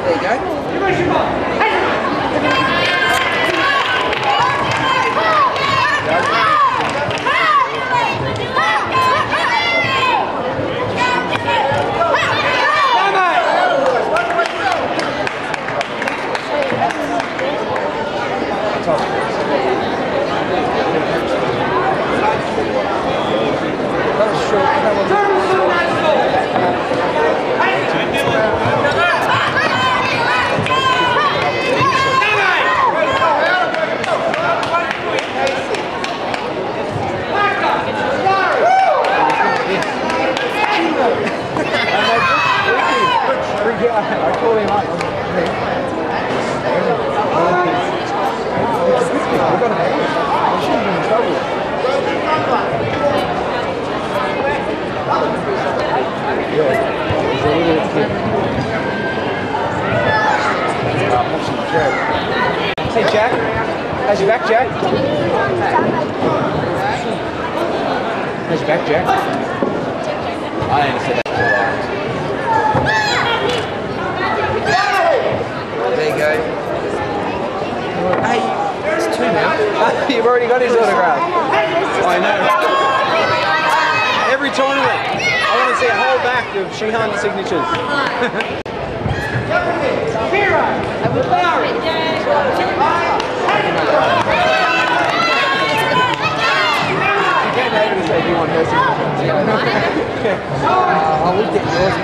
There you go. I call him up. Hey Jack, how's your back, Jack? How's your back, Jack? I ain't said that. There you go. Hey, it's 2 now. You've already got his autograph. I know. Every tournament, I want to see a whole back of Shihan's signatures. You came over to say you want her signature. I looked at yours,